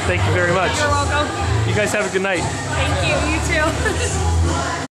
Thank you very much. You're welcome. You guys have a good night. Thank you. You too.